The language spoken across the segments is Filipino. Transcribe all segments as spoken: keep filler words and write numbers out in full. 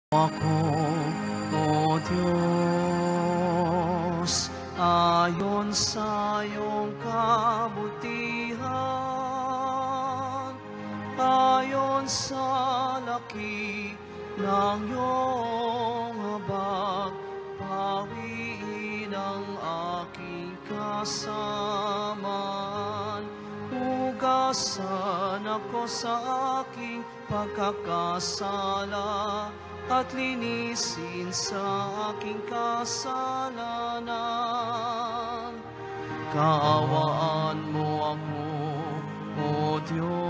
Ako, O Diyos, ayon sa iyong kabutihan, ayon sa laki ng iyong habag, pawiin ang aking kasamaan. Hugasan ako sa aking pagkakasala at linisin sa aking kasalanan. Kaawaan mo ako, O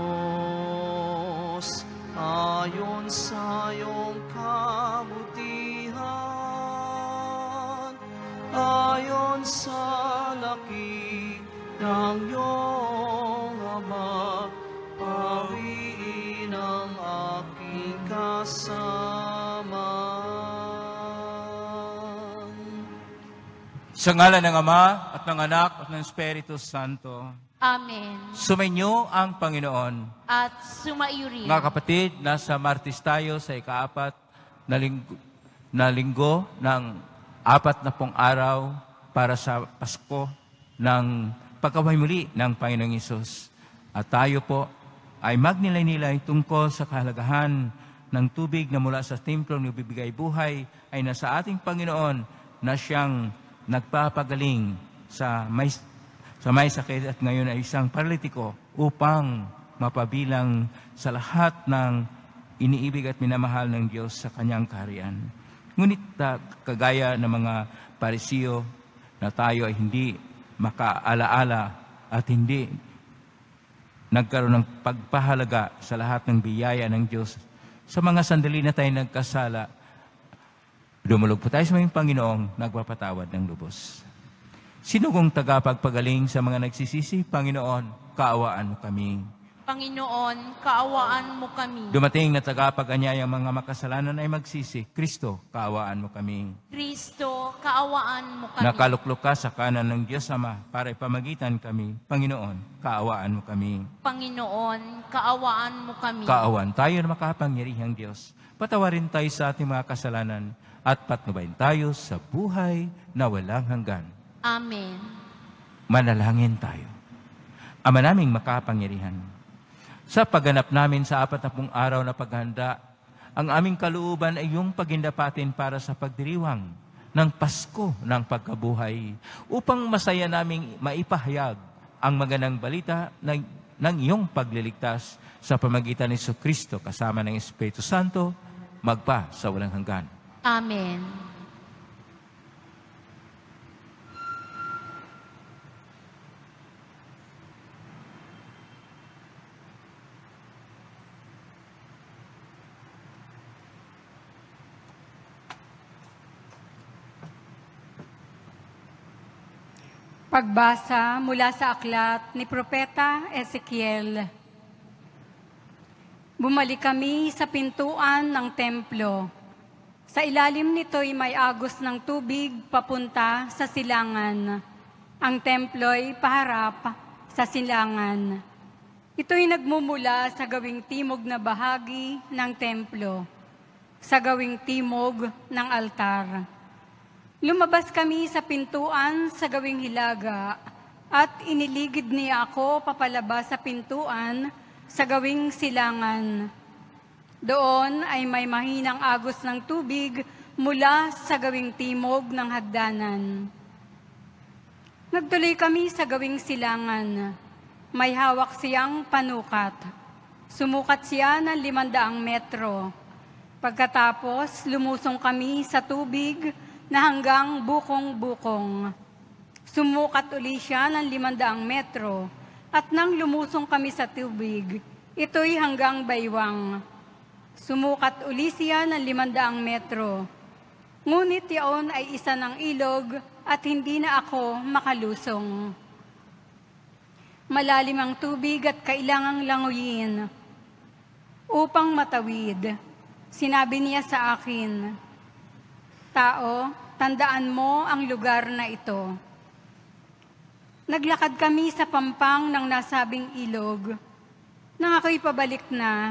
Diyos, ayon sa iyong kabutihan, ayon sa laki ng iyong habag, pawiin ang aking kasamaan. Sa ngalan ng Ama, at ng Anak, at ng Espiritu Santo. Amen. Sumainyo ang Panginoon. At sumaiyo rin. Mga kapatid, nasa Martes tayo sa ikaapat na linggo, na linggo ng apat na pong araw para sa Pasko ng pagkabuhay muli ng Panginoong Hesus. At tayo po ay magnilay-nilay tungkol sa kahalagahan ng tubig na mula sa templo ng nagbibigay buhay ay nasa ating Panginoon na siyang nagpapagaling sa may, sa may sakit at ngayon ay isang paralitiko upang mapabilang sa lahat ng iniibig at minamahal ng Diyos sa kanyang kaharian. Ngunit uh, kagaya ng mga Parisiyo na tayo ay hindi makaalaala at hindi nagkaroon ng pagpahalaga sa lahat ng biyaya ng Diyos. Sa mga sandali na tayo nagkasala, dumulog po tayo sa mga Panginoong nagpapatawad ng lubos. Sino kong tagapagpagaling sa mga nagsisisi? Panginoon, kaawaan mo kami. Panginoon, kaawaan mo kami. Dumating na tagapag-anyayang mga makasalanan ay magsisi. Kristo, kaawaan mo kami. Kristo, kaawaan mo kami. Nakaluklok ka sa kanan ng Diyos Ama para ipamagitan kami. Panginoon, kaawaan mo kami. Panginoon, kaawaan mo kami. Kaawan tayo na makapangyarihang Diyos. Patawarin tayo sa ating mga kasalanan at patnubayin tayo sa buhay na walang hanggan. Amen. Manalangin tayo. Ama naming makapangyarihan, sa pagganap namin sa apat na pong araw na paghanda, ang aming kalooban ay iyong pagindapatin para sa pagdiriwang ng Pasko ng pagkabuhay upang masaya naming maipahayag ang magandang balita ng, ng iyong pagliligtas sa pamagitan ni Jesucristo kasama ng Espiritu Santo, magpa sa walang hanggan. Amen. Pagbasa mula sa aklat ni Propeta Ezekiel. Bumalik kami sa pintuan ng templo. Sa ilalim nito'y may agos ng tubig papunta sa silangan. Ang templo'y paharap sa silangan. Ito'y nagmumula sa gawing timog na bahagi ng templo, sa gawing timog ng altar. Lumabas kami sa pintuan sa gawing hilaga at iniligid niya ako papalabas sa pintuan sa gawing silangan. Doon ay may mahinang agos ng tubig mula sa gawing timog ng hagdanan. Nagtuloy kami sa gawing silangan. May hawak siyang panukat. Sumukat siya ng limandaang metro. Pagkatapos, lumusong kami sa tubig na hanggang bukong-bukong. Sumukat uli siya ng limandaang metro, at nang lumusong kami sa tubig, ito'y hanggang baywang. Sumukat uli siya ng limandaang metro. Ngunit yaon ay isa ng ilog, at hindi na ako makalusong. Malalim ang tubig at kailangang languyin. Upang matawid, sinabi niya sa akin, "Tao, tandaan mo ang lugar na ito." Naglakad kami sa pampang ng nasabing ilog. Nang ako'y pabalik na,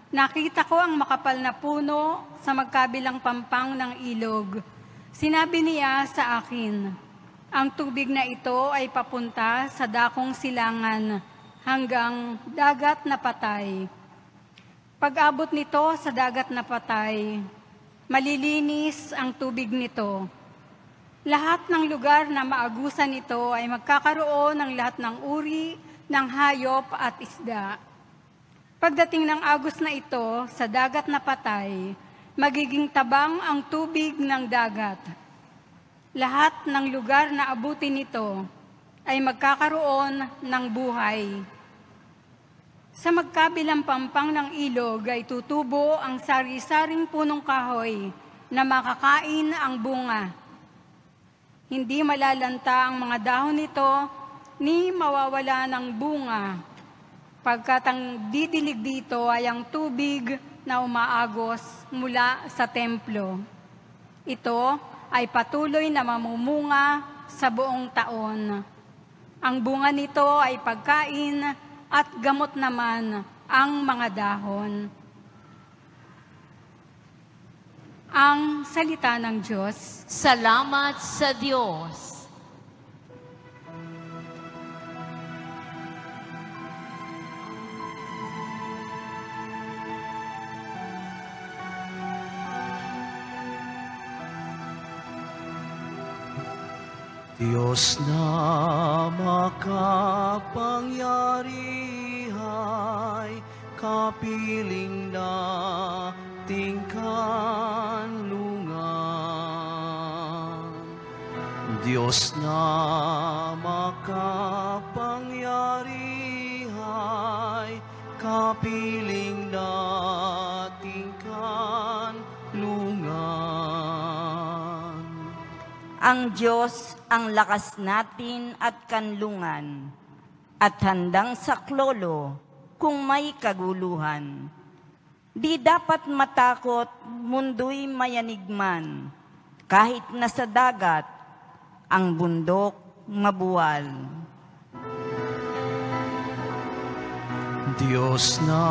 Nakita ko ang makapal na puno sa magkabilang pampang ng ilog. Sinabi niya sa akin, ang tubig na ito ay papunta sa dakong silangan hanggang dagat na patay. Pag-abot nito sa dagat na patay, malilinis ang tubig nito. Lahat ng lugar na maagusan nito ay magkakaroon ng lahat ng uri ng hayop at isda. Pagdating ng agos na ito sa dagat na patay, magiging tabang ang tubig ng dagat. Lahat ng lugar na abutin nito ay magkakaroon ng buhay. Sa magkabilang pampang ng ilog ay tutubo ang sari-saring punong kahoy na makakain ang bunga. Hindi malalanta ang mga dahon nito ni mawawala ng bunga. Pagkat ang didilig dito ay ang tubig na umaagos mula sa templo. Ito ay patuloy na mamumunga sa buong taon. Ang bunga nito ay pagkain at gamot naman ang mga dahon. Ang salita ng Diyos. Salamat sa Diyos. Diyos na makapangyarihay, kapiling nating kanlungan. Diyos na makapangyarihay, kapiling nating kanlungan. Ang Diyos ang lakas natin at kanlungan, at handang saklolo kung may kaguluhan. Di dapat matakot, mundo'y mayanigman, kahit nasa dagat, ang bundok mabuwal. Diyos na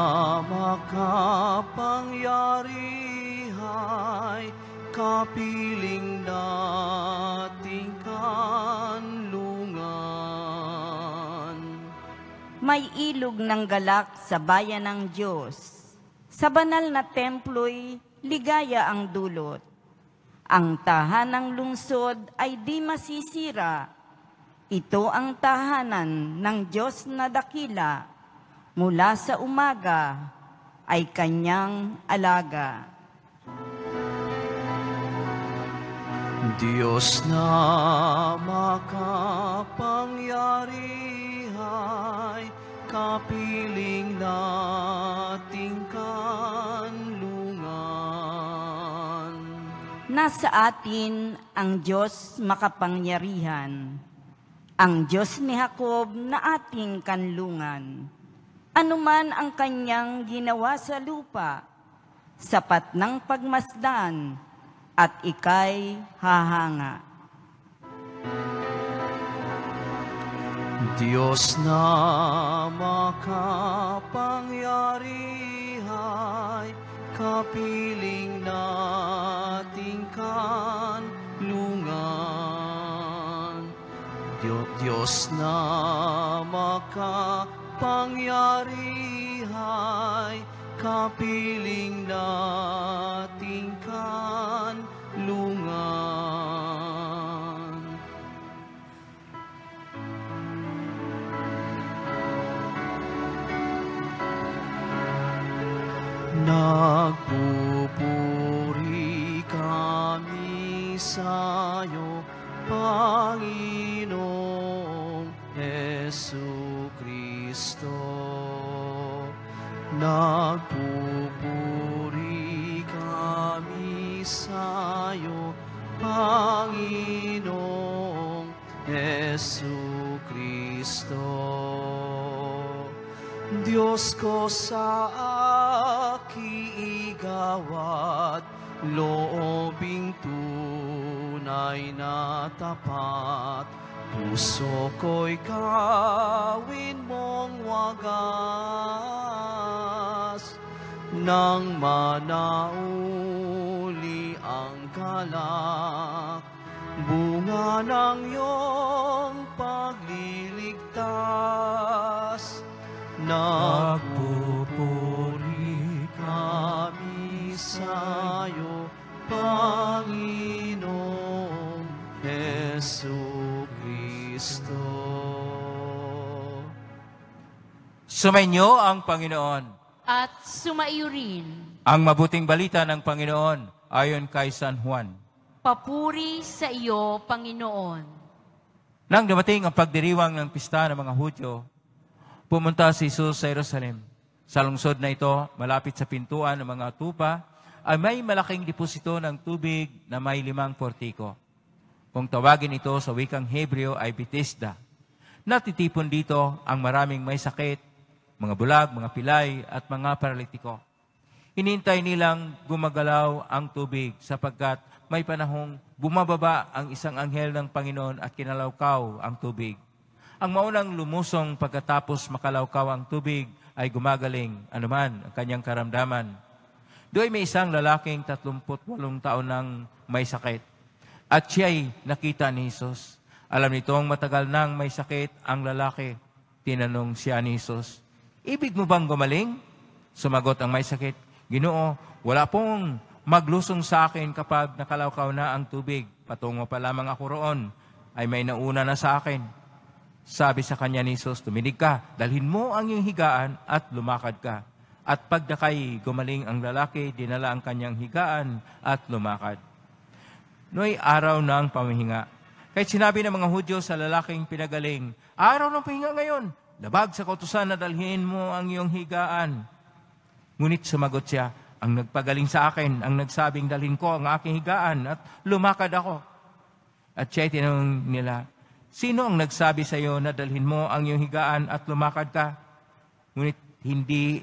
makapangyarihay, kapiling nating kanlungan. May ilog ng galak sa bayan ng Diyos. Sa banal na templo'y ligaya ang dulot. Ang tahanang lungsod ay di masisira. Ito ang tahanan ng Diyos na dakila. Mula sa umaga ay kanyang alaga. Diyos na makapangyarihay, kapiling nating kanlungan. Nasa atin ang Diyos makapangyarihan, ang Diyos ni Jacob na ating kanlungan. Anuman ang kanyang ginawa sa lupa, sapat ng pagmasdan, at ika'y hahanga. Diyos na makapangyarihay, kapiling nating kanlungan. Diyos na makapangyarihay, kapiling nating kanlungan. Nagpupuri kami sa'yo, Panginoong Jesucristo. Nagpupuri kami sa'yo, Panginoong Jesucristo. Diyos ko sa akiigawat, loobing tunay na tapat, puso ko'y kawin mong wagas. nang manauli ang galak, bunga ng iyong pagliligtas. Nagpupuri kami sa'yo, Panginoong Jesucristo. Sumainyo ang Panginoon. At sumaiyo rin. Ang mabuting balita ng Panginoon ayon kay San Juan. Papuri sa iyo, Panginoon. Nang dumating ang pagdiriwang ng pista ng mga Hudyo, pumunta si Jesus sa Jerusalem. Sa lungsod na ito, malapit sa pintuan ng mga tupa, ay may malaking deposito ng tubig na may limang portiko. Kung tawagin ito sa wikang Hebreo ay Bethesda. Natitipon dito ang maraming may sakit, mga bulag, mga pilay, at mga paralitiko. Hinintay nilang gumagalaw ang tubig sapagkat may panahong bumababa ang isang anghel ng Panginoon at kinalawkaw ang tubig. Ang maunang lumusong pagkatapos makalawkaw ang tubig ay gumagaling anuman ang kanyang karamdaman. Doon may isang lalaking tatlumput walong taon nang may sakit. At siya'y nakita ni Jesus. Alam nitong matagal nang may sakit ang lalaki. Tinanong siya ni Jesus, "Ibig mo bang gumaling?" Sumagot ang may sakit, "Ginoo, wala pong maglusong sa akin kapag nakalawkaw na ang tubig. Patungo pa lamang ako roon, ay may nauna na sa akin." Sabi sa kanya ni Jesus, "Tuminig ka, dalhin mo ang iyong higaan at lumakad ka." At pagdakay gumaling ang lalaki, dinala ang kanyang higaan at lumakad. No'y araw ng pamahinga. Kahit sinabi ng mga Hudyo sa lalaking pinagaling, "Araw ng pahinga ngayon, labag sa kautusan na dalhin mo ang iyong higaan." Ngunit sumagot siya, "Ang nagpagaling sa akin, ang nagsabing dalhin ko ang aking higaan at lumakad ako." At siya'y tinanong nila, "Sino ang nagsabi sa iyo na dalhin mo ang iyong higaan at lumakad ka?" Ngunit hindi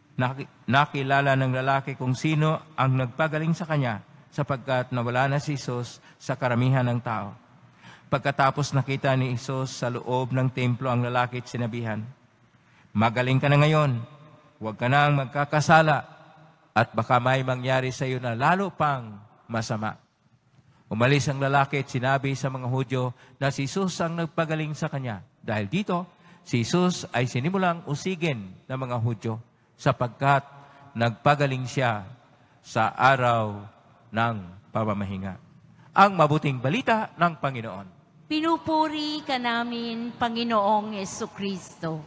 nakilala ng lalaki kung sino ang nagpagaling sa kanya sapagkat nawala na si Jesus sa karamihan ng tao. Pagkatapos nakita ni Jesus sa loob ng templo ang lalaki at sinabihan, "Magaling ka na ngayon, huwag ka nang magkakasala at baka may mangyari sa iyo na lalo pang masama." Umalis ang lalaki at sinabi sa mga Hudyo na si Jesus ang nagpagaling sa kanya. Dahil dito, si Jesus ay sinimulang usigin ng mga Hudyo sapagkat nagpagaling siya sa araw ng pamamahinga. Ang mabuting balita ng Panginoon. Pinupuri ka namin, Panginoong Jesucristo.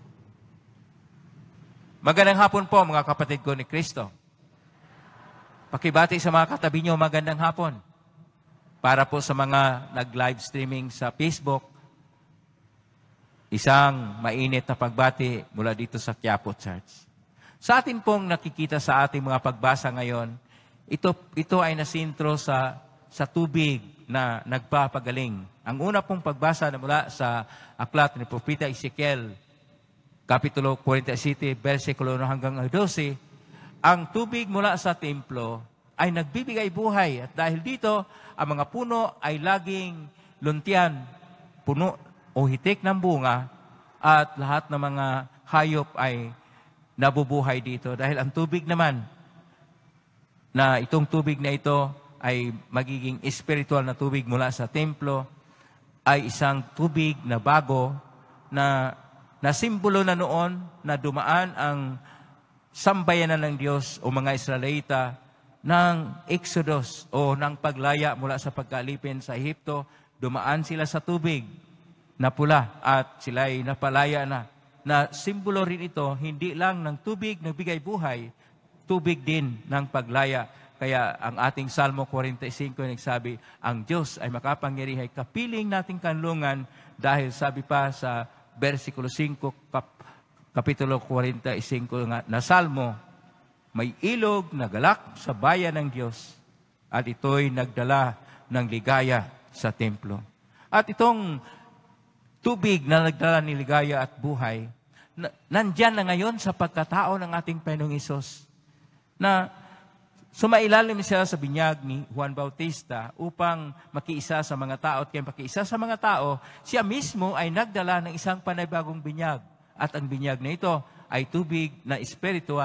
Magandang hapon po mga kapatid ko ni Kristo. Pakibati sa mga katabi niyo, magandang hapon. Para po sa mga nag-live streaming sa Facebook, isang mainit na pagbati mula dito sa Quiapo Church. Sa atin pong nakikita sa ating mga pagbasa ngayon, ito, ito ay nasintro sa, sa tubig na nagpapagaling. Ang una pong pagbasa na mula sa aklat ni Propeta Ezekiel, Kapitulo forty-seven, versikulo hanggang twelve, ang tubig mula sa templo ay nagbibigay buhay. At dahil dito, ang mga puno ay laging luntian, puno o hitik ng bunga, at lahat ng mga hayop ay nabubuhay dito. Dahil ang tubig naman, na itong tubig na ito ay magiging spiritual na tubig mula sa templo, ay isang tubig na bago na, na simbolo na noon na dumaan ang sambayanan ng Diyos o mga Israelita ng Exodus o ng paglaya mula sa pagkalipin sa Ehipto. Dumaan sila sa tubig na pula at sila ay napalaya na. Na simbolo rin ito, hindi lang ng tubig na bigay buhay, tubig din ng paglaya. Kaya ang ating Salmo forty-five nagsabi, ang Diyos ay makapangyarihay, kapiling nating kanlungan, dahil sabi pa sa versikulo five, kap, kapitulo forty-five nga, na Salmo, may ilog na galak sa bayan ng Diyos at ito'y nagdala ng ligaya sa templo. At itong tubig na nagdala ni ligaya at buhay, na, nandyan na ngayon sa pagkatao ng ating Panginoong Hesus, na sumailalim siya sa binyag ni Juan Bautista upang makiisa sa mga tao. At kaya makiisa sa mga tao, siya mismo ay nagdala ng isang panibagong binyag. At ang binyag na ito ay tubig na espiritual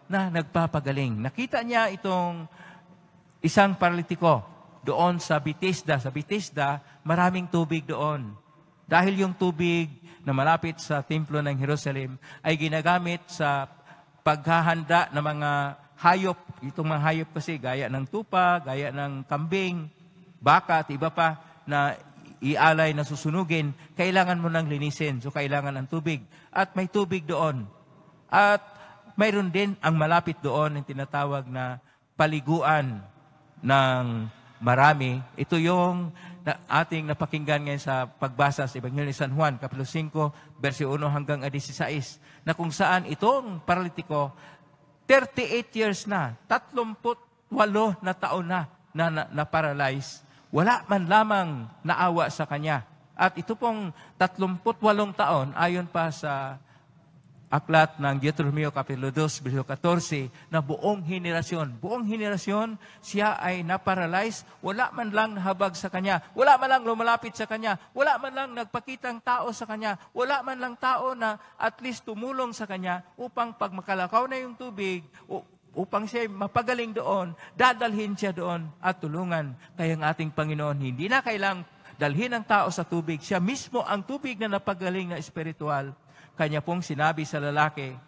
na nagpapagaling. Nakita niya itong isang paralitiko doon sa Bethesda. Sa Bethesda, maraming tubig doon. Dahil yung tubig na malapit sa templo ng Jerusalem ay ginagamit sa paghahanda ng mga hayop. Itong mga hayop kasi gaya ng tupa, gaya ng kambing, baka at iba pa na ialay na susunugin, kailangan mo nang linisin. So kailangan ng tubig. At may tubig doon. At mayroon din ang malapit doon yung tinatawag na paliguan ng marami. Ito yung na ating napakinggan ngayon sa pagbasa sa Ebanghelyo ni San Juan, Kapitulo five, verse one hanggang sixteen, na kung saan itong paralitiko, thirty-eight years na, thirty-eight na taon na na, na, na paralyze. Wala man lamang naawa sa kanya. At ito pong thirty-eight taon, ayon pa sa aklat ng Deuteronomio Kapitulo two, verse fourteen, na buong henerasyon, buong henerasyon, siya ay naparalyze, wala man lang nahabag sa kanya, wala man lang lumalapit sa kanya, wala man lang nagpakitang tao sa kanya, wala man lang tao na at least tumulong sa kanya upang pag makalakaw na yung tubig, upang siya mapagaling doon, dadalhin siya doon at tulungan. Kaya ang ating Panginoon, hindi na kailang dalhin ang tao sa tubig, siya mismo ang tubig na napagaling na espiritual. Kanya pong sinabi sa lalaki,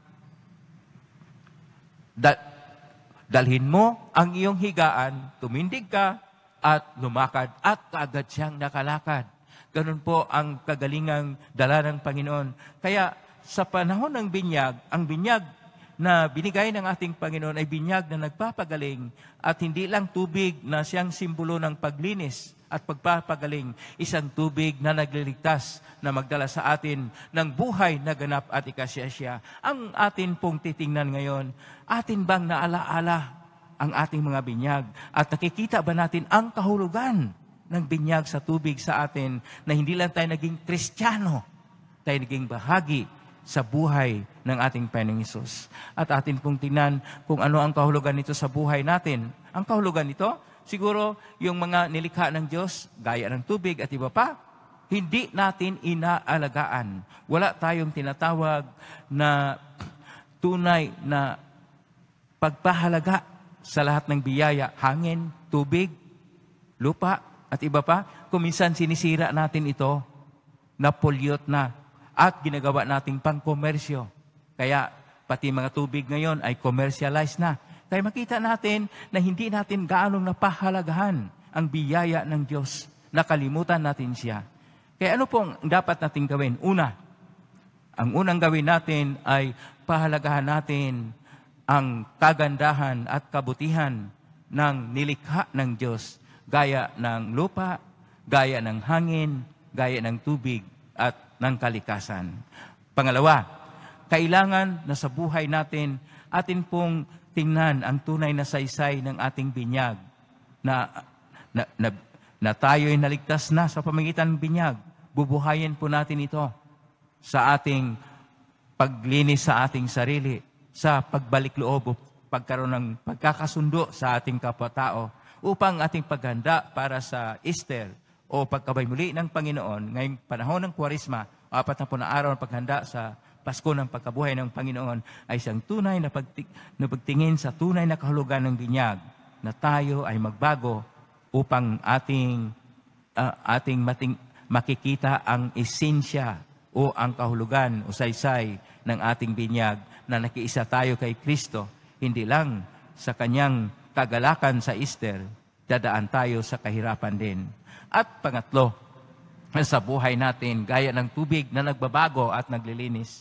Dal dalhin mo ang iyong higaan, tumindig ka, at lumakad, at kaagad siyang nakalakad. Ganun po ang kagalingang dala ng Panginoon. Kaya sa panahon ng binyag, ang binyag na binigay ng ating Panginoon ay binyag na nagpapagaling at hindi lang tubig na siyang simbolo ng paglinis at pagpapagaling, isang tubig na nagliligtas na magdala sa atin ng buhay na ganap at ikasiyasya. Ang atin pong titingnan ngayon, atin bang naalaala ang ating mga binyag? At nakikita ba natin ang kahulugan ng binyag sa tubig sa atin na hindi lang tayo naging Kristiyano, tayo naging bahagi sa buhay ng ating Panginoong Hesus. At atin pong tingnan kung ano ang kahulugan nito sa buhay natin. Ang kahulugan nito, siguro yung mga nilikha ng Diyos, gaya ng tubig at iba pa, hindi natin inaalagaan. Wala tayong tinatawag na tunay na pagpahalaga sa lahat ng biyaya, hangin, tubig, lupa, at iba pa. Kung minsan sinisira natin ito, na-pollute na, at ginagawa nating pang-komersyo. Kaya pati mga tubig ngayon ay commercialized na. Kaya makita natin na hindi natin gaanong napahalagahan ang biyaya ng Diyos. Nakalimutan natin siya. Kaya ano pong dapat natin gawin? Una, ang unang gawin natin ay pahalagahan natin ang kagandahan at kabutihan ng nilikha ng Diyos. Gaya ng lupa, gaya ng hangin, gaya ng tubig, at ng kalikasan. Pangalawa, kailangan na sa buhay natin, atin pong tingnan ang tunay na saysay ng ating binyag na, na, na, na tayo ay naligtas na sa pamamagitan ng binyag. Bubuhayin po natin ito sa ating paglinis sa ating sarili, sa pagbalik loob o pagkaroon ng pagkakasundo sa ating kapwa-tao upang ating paghanda para sa Easter o pagkabay muli ng Panginoon ngayong panahon ng Kwaresma, apat na po na araw ng paghanda sa Pasko ng pagkabuhay ng Panginoon ay isang tunay na, pagti na pagtingin sa tunay na kahulugan ng binyag na tayo ay magbago upang ating, uh, ating mating, makikita ang esensya o ang kahulugan o saysay ng ating binyag na nakiisa tayo kay Kristo, hindi lang sa kanyang kagalakan sa Easter, dadaan tayo sa kahirapan din. At pangatlo, sa buhay natin, gaya ng tubig na nagbabago at naglilinis,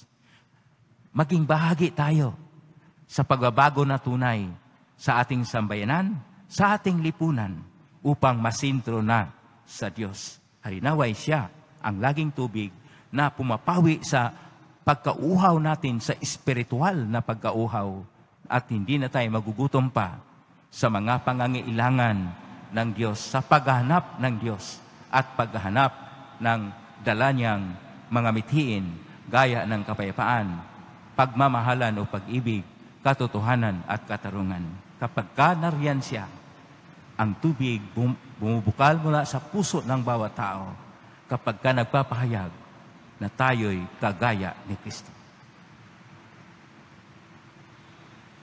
maging bahagi tayo sa pagbabago na tunay sa ating sambayanan, sa ating lipunan, upang masintro na sa Diyos. Halinaway siya ang laging tubig na pumapawi sa pagkauhaw natin sa espiritual na pagkauhaw at hindi na tayo magugutom pa sa mga pangangailangan ng Diyos, sa paghahanap ng Diyos at paghahanap ng dala niyang mga mithiin gaya ng kapayapaan, pagmamahalan o pag-ibig, katotohanan at katarungan. Kapag ka nariyan siya, ang tubig bum bumubukal mula sa puso ng bawat tao kapag ka nagpapahayag na tayo'y kagaya ni Kristo.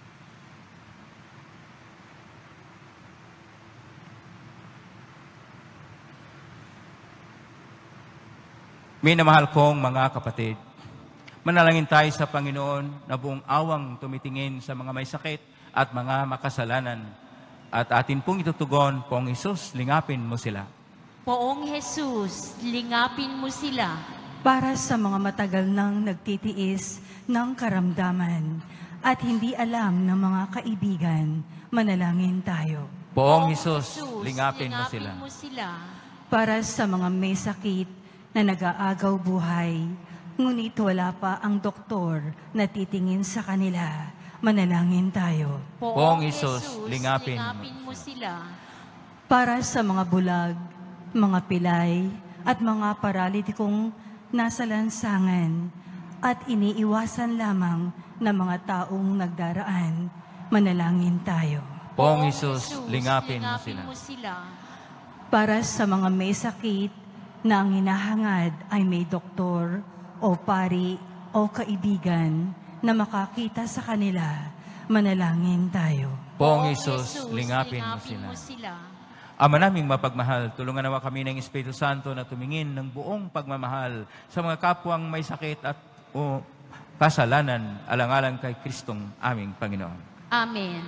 Minamahal kong mga kapatid, manalangin tayo sa Panginoon na buong awang tumitingin sa mga may sakit at mga makasalanan. At atin pong itutugon, Poong Hesus, lingapin mo sila. Poong Jesus, lingapin mo sila. Para sa mga matagal nang nagtitiis ng karamdaman at hindi alam ng mga kaibigan, manalangin tayo. Poong Hesus, lingapin mo sila. mo sila. Para sa mga may sakit na nag-aagaw buhay, ngunit wala pa ang doktor na titingin sa kanila, manalangin tayo. Poong Hesus, lingapin mo sila. Para sa mga bulag, mga pilay, at mga paralitikong nasa lansangan, at iniiwasan lamang ng mga taong nagdaraan, manalangin tayo. Poong Hesus, lingapin mo sila. mo sila. Para sa mga may sakit na ang hinahangad ay may doktor o pari o kaibigan na makakita sa kanila, manalangin tayo. Poong Hesus, lingapin mo sila. Ama naming mapagmahal, tulungan nawa kami ng Espiritu Santo na tumingin ng buong pagmamahal sa mga kapwang may sakit at o kasalanan, alang-alang kay Kristong aming Panginoon. Amen.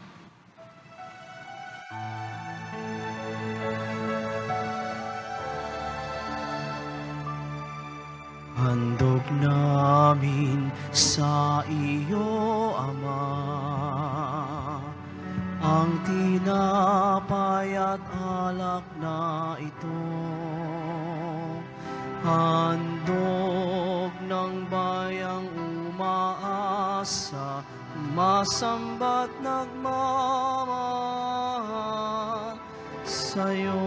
Handog namin sa iyo, Ama, ang tinapay at alak na ito. Handog ng bayang umaasa, masamba't nagmamahal sa'yo.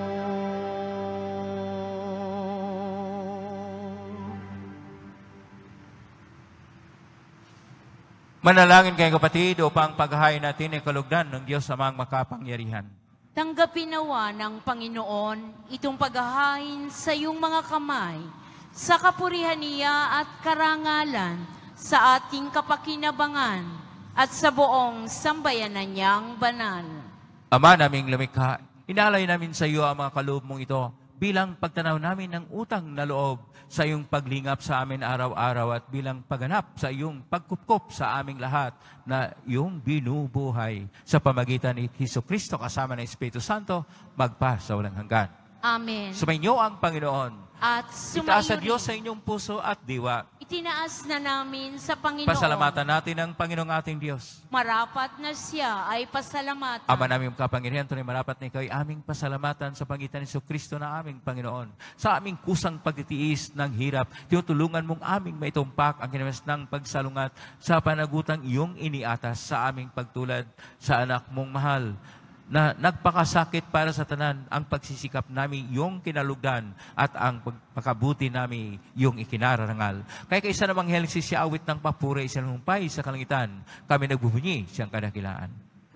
Manalangin kayo kapatid upang paghahain natin ay kalugdan ng Diyos amang makapangyarihan. Tanggapin nawa ng Panginoon itong paghahain sa iyong mga kamay, sa kapurihan niya at karangalan, sa ating kapakinabangan, at sa buong sambayanan niyang banal. Ama naming lumikha, inaalay namin sa iyo ang mga kaloob mong ito bilang pagtanaw namin ng utang na loob sa iyong paglingap sa amin araw-araw at bilang pagganap sa iyong pagkupkop sa aming lahat na iyong binubuhay sa pamagitan ni Jesucristo kasama ng Espiritu Santo magpa sa walang hanggan. Amen. Sumainyo ang Panginoon. At Itaas sa sumayo Diyos rin. sa inyong puso at diwa. Itinaas na namin sa Panginoon. Pasalamatan natin ang Panginoong ating Diyos. Marapat na siya ay pasalamatan. Ama naming kapangyarihan, tunay marapat na ikaw ay aming pasalamatan sa pangitan ni Kristo na aming Panginoon. Sa aming kusang pagtitiis ng hirap, tinutulungan mong aming maitumpak ang kinamas ng pagsalungat sa panagutang iyong iniatas sa aming pagtulad sa anak mong mahal, na nagpakasakit para sa tanan ang pagsisikap namin yung kinalugdan at ang pagpakabuti namin yung ikinararangal. Kaya kaysa namang helisi siya awit ng papuri sa lumpay sa kalangitan, kami nagbubunyi siyang kadakilaan.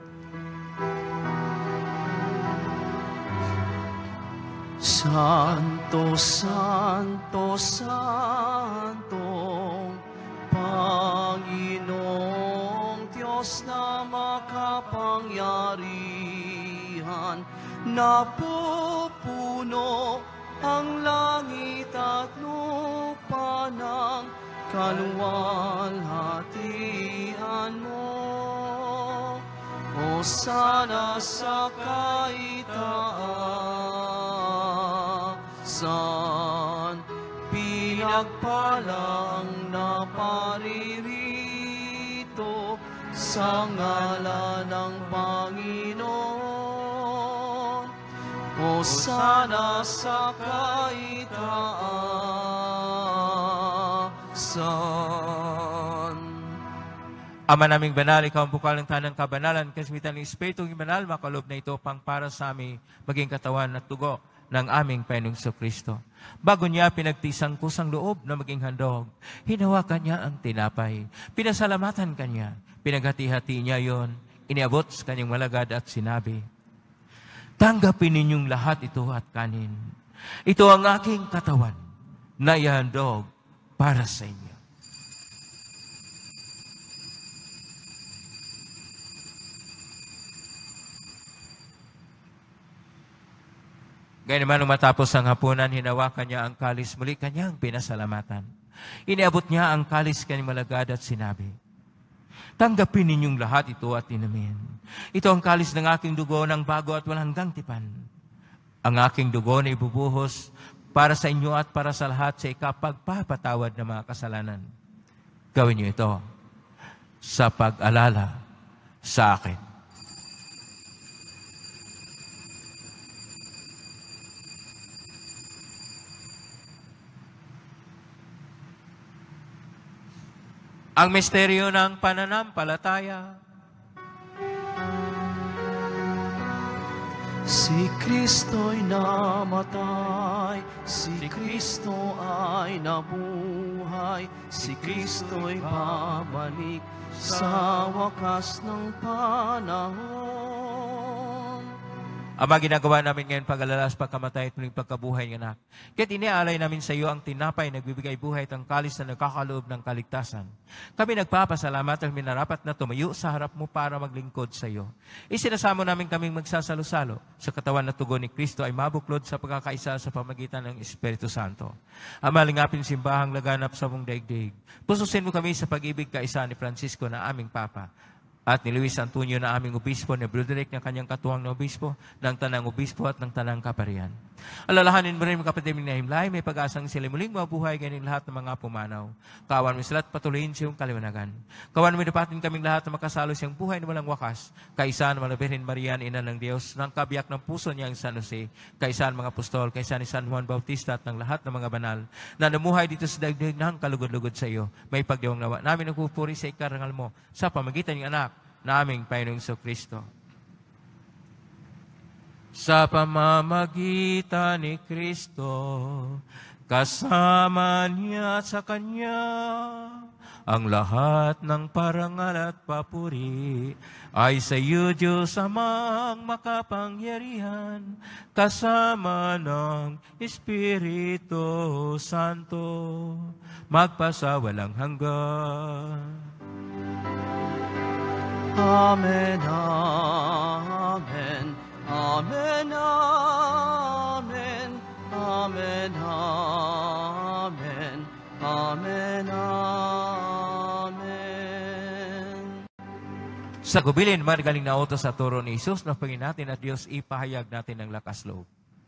Santo, Santo, Santo, Panginoong Diyos na makapangyarihan, napupuno ang langit at lupa ng kaluwalhatian mo. O sana sa kaitaasan, pinagpalang naparirito sa ngalan ng Panginoon. O sana sa kaitaasan. Ama naming banal, ikaw ang bukal ng tanang kabanalan, kasmitan ng Espiritu ng banal, makalob na ito pang para sa amin, maging katawan at tugo ng aming Panginoong Kristo. Bago niya pinagtisang kusang loob na maging handog, hinawakan niya ang tinapay, pinasalamatan kanya, pinaghati-hati niya yon, iniabot sa kanyang malagad at sinabi, tanggapin ninyong lahat ito at kanin. Ito ang aking katawan na ihandog para sa inyo. Gaya naman nung matapos ang hapunan, hinawakan niya ang kalis, muli kanyang pinasalamatan. Iniabot niya ang kalis kanyang malagad at sinabi, tanggapin ninyong lahat ito at inumin. Ito ang kalis ng aking dugo ng bago at walang hanggang tipan. Ang aking dugo na ibubuhos para sa inyo at para sa lahat sa ikapagpapatawad ng mga kasalanan. Gawin niyo ito sa pag-alala sa akin. Ang misteryo ng pananampalataya. Si Kristo'y namatay, si Kristo ay nabuhay, si Kristo'y babalik sa wakas ng panahon. Ama, ginagawa namin ngayon pag-alalas, pagkamatay at muling pagkabuhay ng anak. Kaya't iniaalay namin sa iyo ang tinapay na nagbibigay buhay at ang kalis na nagkakaloob ng kaligtasan. Kami nagpapasalamat at minarapat na tumayo sa harap mo para maglingkod sa iyo. Isinasamo namin kaming magsasalo-salo sa katawan na tugon ni Kristo ay mabuklod sa pagkakaisa sa pamagitan ng Espiritu Santo. Ama, lingapin simbahang laganap sa mong daigdig. Pususin mo kami sa pag-ibig kaisa ni Francisco na aming Papa, at ni Luis Antonio na aming obispo, ni Broderick na kanyang katuwang na obispo, ng tanang obispo at ng tanang kaparian. Alalahanin mo rin mga kapatid na himlay, may pag-asang sila muling mabuhay ganing lahat ng mga pumanaw. Kawan mo sila at patuloyin siyang kaliwanagan. Kawan mo dapatin kaming lahat na makasalo siyang buhay na walang wakas. Kaisa ng Birhen Maria, ina ng Diyos, ng kabiyak ng puso niya ang San Jose, kaisa ng mga apostol, kaisa ni San Juan Bautista at ng lahat ng mga banal, na namuhay dito sa daigdig ng kalugod-lugod sa iyo. May pagdiwang nawa namin nagpupuri sa ikarangal mo sa pamagitan ng anak naming Panginoong Kristo. Sa pamamagitan ni Kristo, kasama niya at sa Kanya, ang lahat ng parangal at papuri ay sa iyo, Diyos Amang makapangyarihan, kasama ng Espiritu Santo, magpasawalang hanggan. Amen, amen, amen, amen, amen, amen, amen, amen. Sa gubilin, marigaling na utos sa turo ni Jesus na pangin natin at Diyos, ipahayag natin ng lakas loob.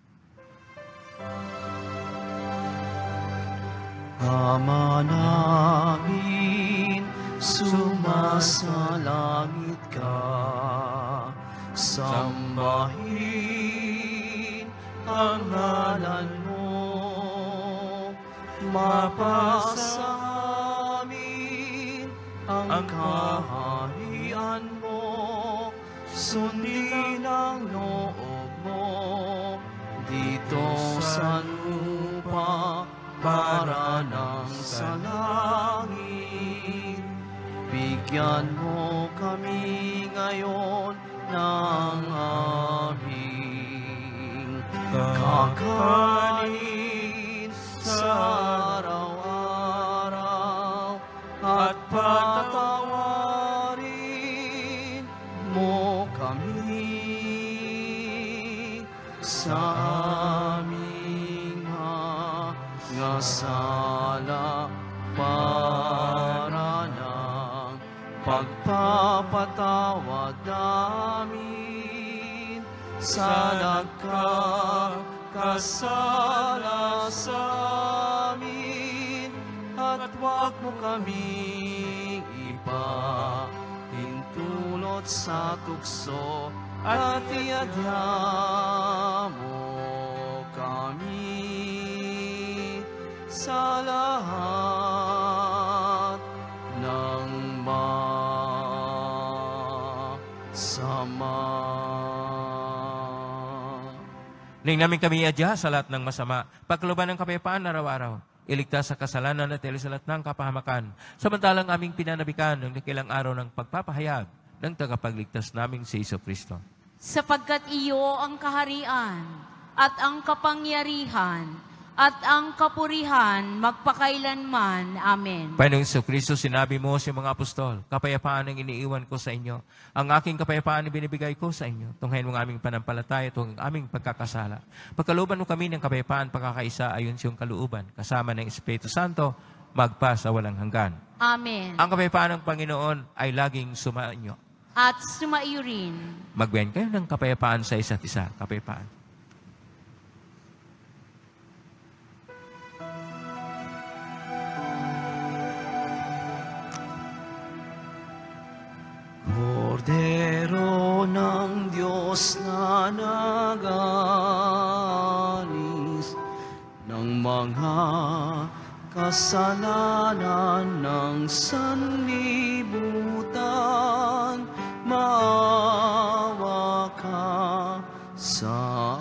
Ama namin, sumasalangit ka, sambahin ang ngalan mo, mapasa amin ang kaharian mo, sundin ang loob mo, dito sa lupa para ng sa langit. Bigyan mo kami ngayon ng aming kakanin sa araw-araw at patawarin mo kami sa aming mga sala para ng pagpapatawad namin sa nagkakasala sa amin, at huwag mo kami ipahintulot sa tukso, at iadya mo kami sa lahat ng masama. Ning namin kami adya sa lahat ng masama, pagkaluban ng kapayapaan araw-araw, iligtas sa kasalanan at ilisalat ng kapahamakan, samantalang aming pinanabikan ng nakilang araw ng pagpapahayag ng tagapagligtas naming si Jesucristo. Sapagkat iyo ang kaharian at ang kapangyarihan at ang kapurihan magpakailanman. Amen. Panginoong Kristo, sinabi mo sa mga apostol, kapayapaan ang iniiwan ko sa inyo. Ang aking kapayapaan ang binibigay ko sa inyo. Tunghayin mo ang aming panampalataya at ang aming pagkakasala. Pagkalooban mo kami ng kapayapaan, pagkakaisa ayon sa iyong kalooban, kasama ng Espiritu Santo, magpa sa walang hanggan. Amen. Ang kapayapaan ng Panginoon ay laging sumainyo. At sumaiyo rin. Magbiyan kayo ng kapayapaan sa isa't isa. Kapayapaan. Kordero ng Diyos na nagalis ng mga kasalanan ng sanlibutan, maawa ka sa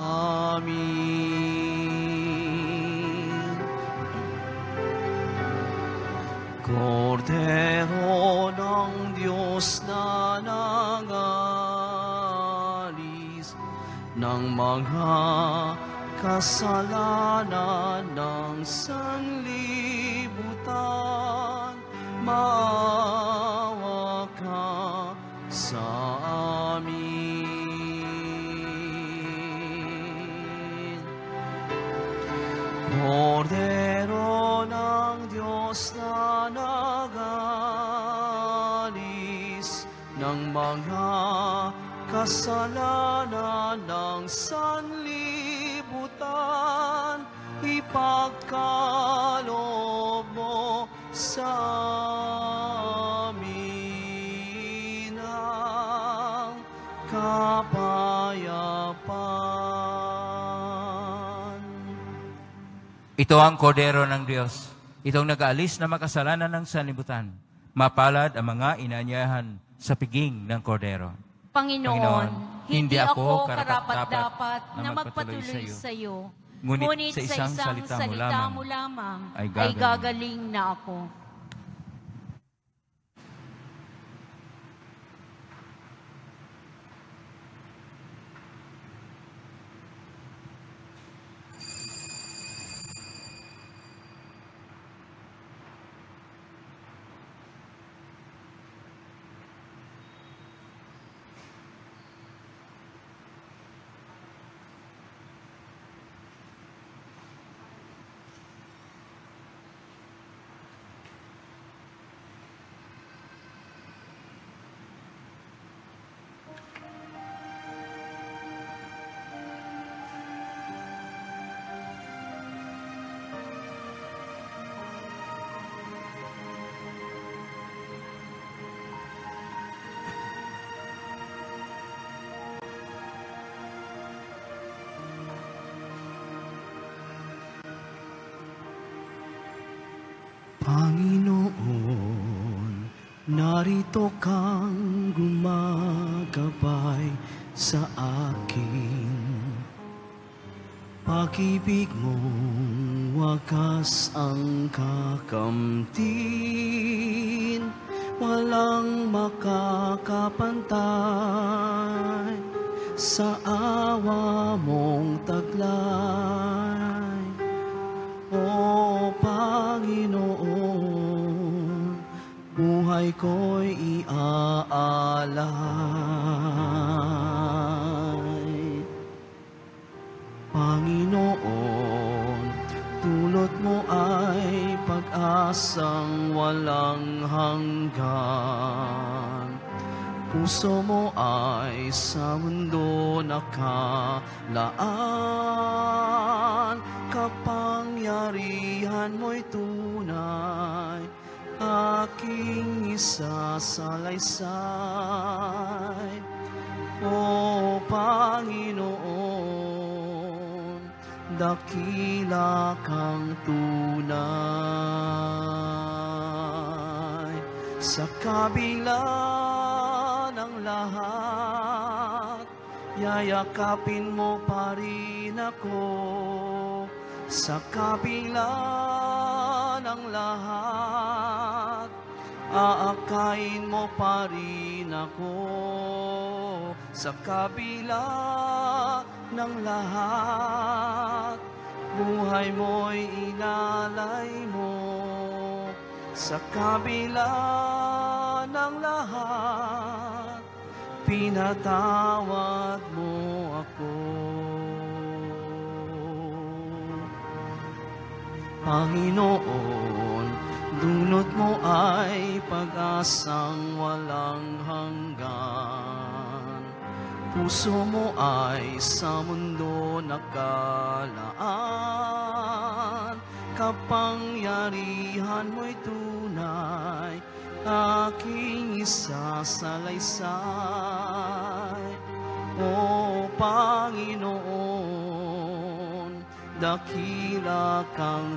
amin. Kordero ng Diyos na nagalis ng mga kasalanan ng sanlibutan, maawa ka sa amin. Kordero ng Diyos na nagalis ng mga kasalanan ng sanlibutan, ipagkaloob mo sa amin ang kapayapaan. Ito ang kordero ng Diyos. Itong nag-aalis na makasalanan ng sanlibutan. Mapalad ang mga inanyahan sa piging ng kordero. Panginoon, Panginoon, hindi hindi ako ako karapat-dapat karapat-dapat na na magpatuloy magpatuloy sa iyo. Ngunit Ngunit sa isang salita mo lamang mo lamang ay ay gagaling. gagaling na ako. Panginoon, narito kang gumagabay sa akin. Pag-ibig mong wakas ang kakamtin, walang makakapantay sa awa mong taglay. O Panginoon, buhay ko'y iaalay. Panginoon, dulot mo ay pag-asang walang hanggan. Puso mo ay sa mundo nakalaan. Kapangyarihan mo'y tunay, aking isasalaysay. O Panginoon, dakila kang tunay. Sa kabila ng lahat, yayakapin mo pa rin ako. Sa kabila ng lahat, aakayin mo pa rin ako. Sa kabila ng lahat, buhay mo'y inalay mo. Sa kabila ng lahat, pinatawad mo ako. Panginoon, dulot mo ay pag-asang walang hanggan. Puso mo ay sa mundo nakalaan. Kapangyarihan mo'y tunay, aking isasalaysay. O Panginoon, dakila kang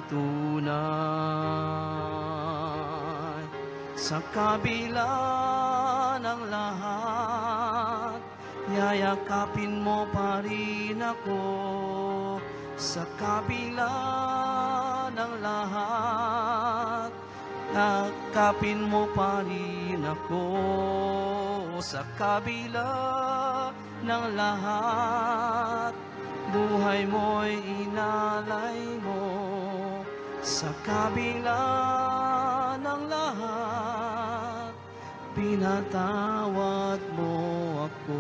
tunay. Sa kabila ng lahat, yayakapin mo pa rin ako. Sa kabila ng lahat, yakapin mo pa rin ako. Sa kabila ng lahat, buhay mo'y inalay mo. Sa kabila ng lahat, pinatawad mo ako.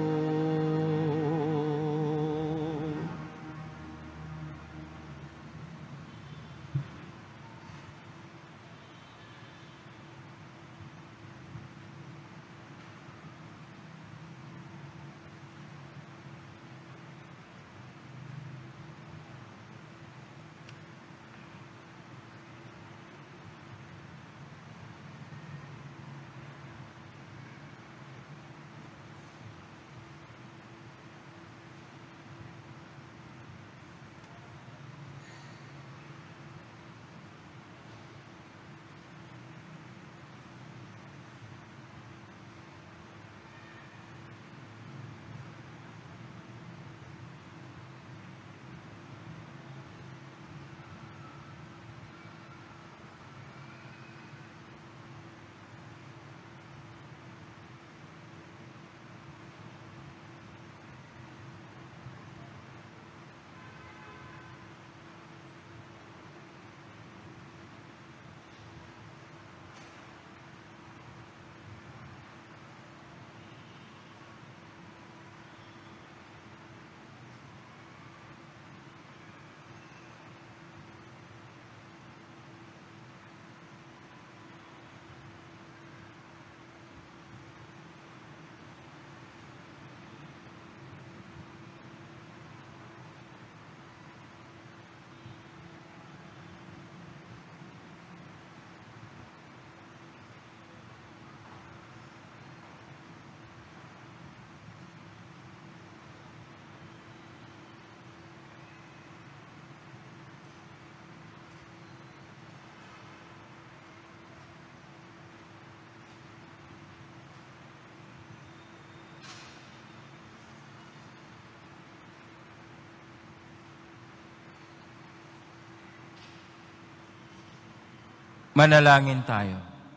Manalangin tayo.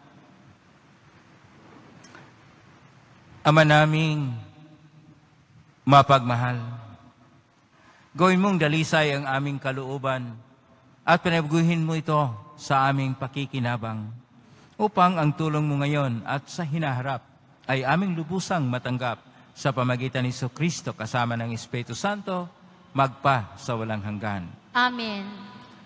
Ama naming mapagmahal, gawin mong dalisay ang aming kalooban at panaguhin mo ito sa aming pakikinabang upang ang tulong mo ngayon at sa hinaharap ay aming lubusang matanggap sa pamagitan ni Jesucristo kasama ng Espiritu Santo magpa sa walang hanggan. Amen.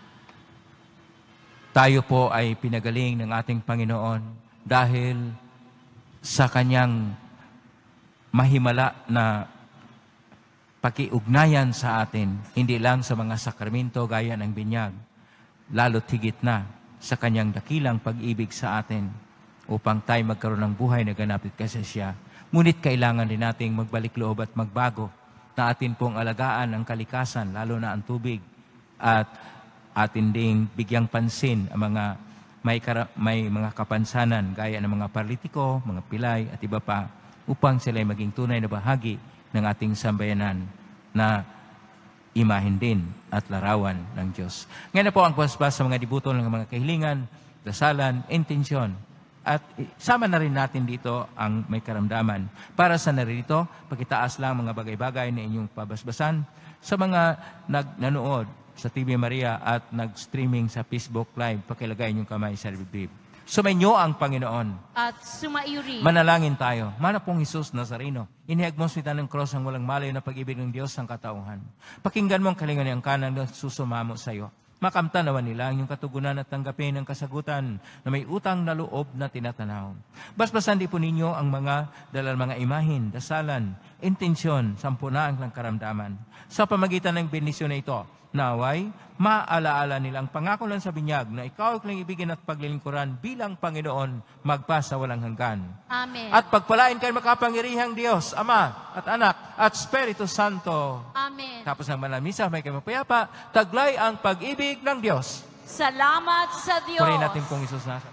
Tayo po ay pinagaling ng ating Panginoon dahil sa Kanyang mahimala na pakiugnayan sa atin, hindi lang sa mga sakramento gaya ng binyag, lalo't higit na sa Kanyang dakilang pag-ibig sa atin upang tayo magkaroon ng buhay na ganap at kasi siya. Ngunit kailangan din nating magbalik loob at magbago na atin pong alagaan ang kalikasan, lalo na ang tubig, at atin ding bigyang pansin ang mga may, kara, may mga kapansanan gaya ng mga paralitiko, mga pilay at iba pa upang sila ay maging tunay na bahagi ng ating sambayanan na imahin din at larawan ng Diyos. Ngayon na po ang paspas sa mga dibuto ng mga kahilingan, dasalan, intensyon At sama na rin natin dito ang may karamdaman. Para sa narito, pakitaas lang mga bagay-bagay na inyong pabasbasan sa mga nag-nanood sa T V Maria at nag-streaming sa Facebook Live. Pakilagay inyong kamay sa bibig. Sumainyo ang Panginoon. At sumaiyo rin. Manalangin tayo. Mana pong Jesus Nazareno, inihag mo sa ng cross ang walang malayo na pag-ibig ng Diyos ang katauhan. Pakinggan mo ang kalingan ng kanang na susumamo sa iyo. Makamtan naman nila ang iyong katugunan at tanggapin ang kasagutan na may utang na loob na tinatanaw. Basbasan di po ninyo ang mga dalal mga imahin, dasalan, intensyon, sampunaan ng karamdaman. Sa pamagitan ng benisyon na ito, naway, maalaala nilang pangako lang sa binyag na ikaw ay ibigin at paglilingkuran bilang Panginoon magpasa walang hanggan. Amen. At pagpalain kayo makapangirihang Diyos, Ama at Anak at Espiritu Santo. Amen. Tapos ng Banal Misa, may kayo mapayapa, taglay ang pag-ibig ng Diyos. Salamat sa Diyos. Purihin natin kung Isus nasa.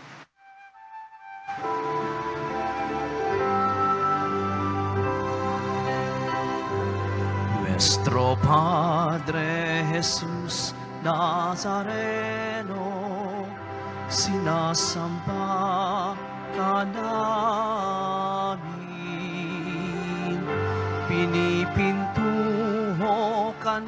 Nuestro Padre Jesus Nazareno, sinasamba ka namin, pinipintuho ka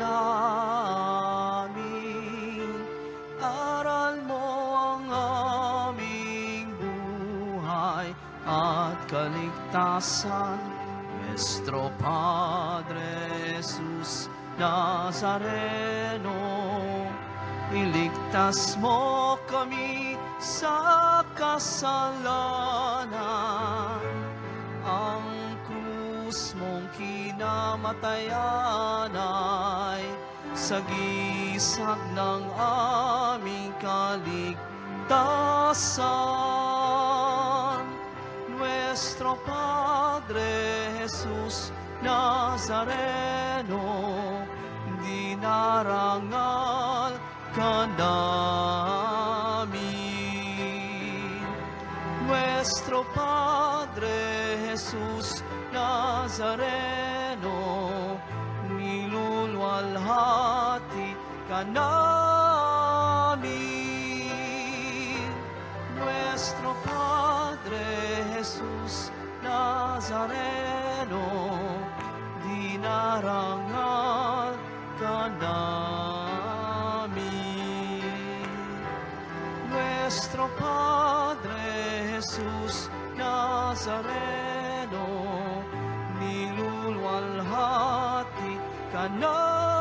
namin, aral mo ang aming buhay at kaligtasan. Nuestro Padre Jesus Nazareno, iligtas mo kami sa kasalanan. Ang krus mong kinamatayan ay sagisag ng aming kaligtasan. Nuestro Padre Jesus Nazareno, dinarangal ka namin. Nuestro Padre Jesus Nazareno, nilulwalhati ka namin. Nuestro Padre Jesus Nazareno, dinarangal ka namin. Nuestro Padre Jesus Nazareno, nilulwalhati ka namin.